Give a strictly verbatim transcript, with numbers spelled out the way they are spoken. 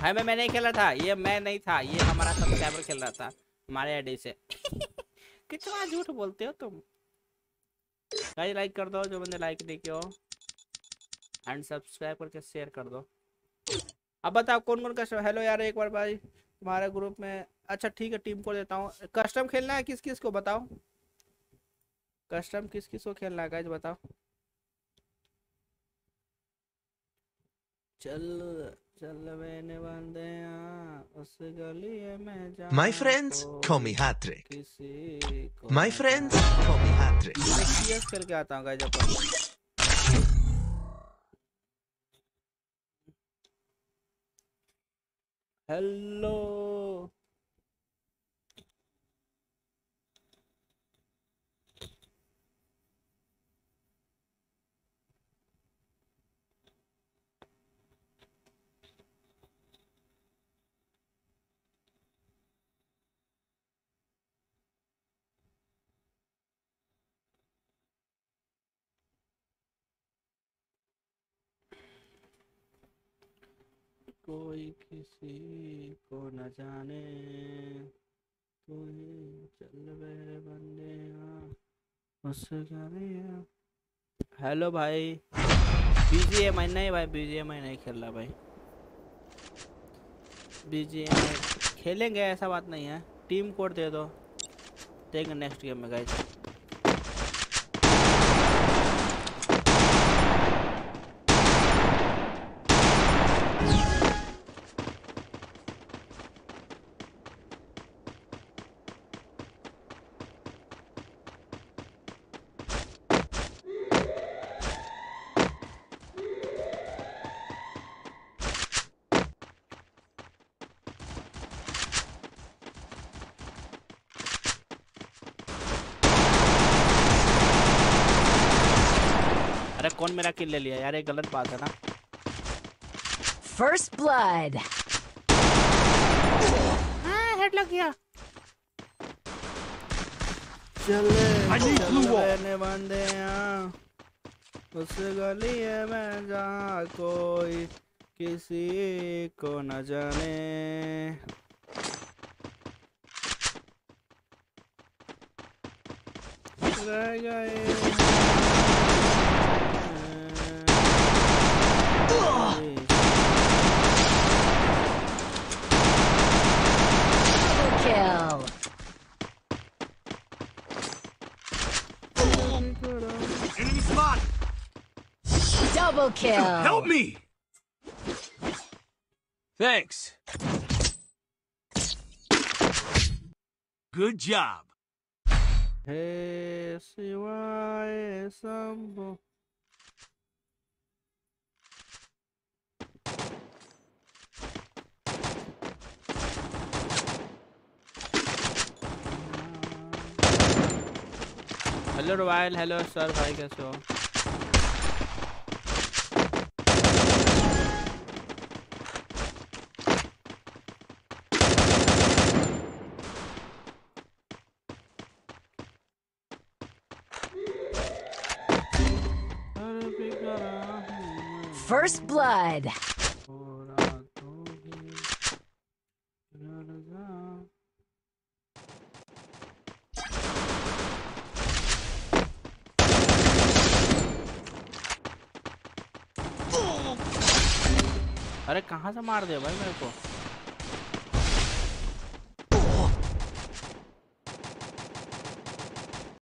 भाई मैं मैं नहीं खेला था, ये मैं नहीं था, ये हमारा सब्सक्राइबर खेल रहा था हमारे आईडी से। कितना झूठ बोलते हो तुम। गाइस लाइक कर दो जो बंदे लाइक नहीं किए हो, एंड सब्सक्राइब करके शेयर कर दो। अब बताओ कौन कौन कस्टम। हेलो यार एक बार भाई तुम्हारे ग्रुप में। अच्छा ठीक है टीम को देता हूँ। कस्टम खेलना है किस किस को बताओ, कस्टम किस किस को खेलना है गाइस बताओ। चल चल मैंने बंदे उस गली में जा My friends, call me Hat-Trick. किसी को My friends, call me Hat-Trick. मैं सीएस खेल के आता हूँ गाइस अपन। हेलो कोई किसी को न जाने तू ही चल मेरे बंदे उस गली में। हेलो भाई बीजीएमआई नहीं भाई, बीजीएमआई नहीं खेल रहा भाई। बीजीएमआई खेलेंगे ऐसा बात नहीं है, टीम कोड दे दो देखेंगे नेक्स्ट गेम में गाइस। अरे कौन मेरा किल ले लिया यार, ये गलत बात है ना। First blood. हाँ हेड लग गया। चले चले बंदे उस गली में जहाँ कोई किसी को न जाने। रह गए Kill. Enemy spot! Double kill. Help me! Thanks. Good job. Hey, Shivay Shambho. Hello royal, hello sir भाई कैसे हो। First blood. अरे कहाँ से मार दिया भाई मेरे को।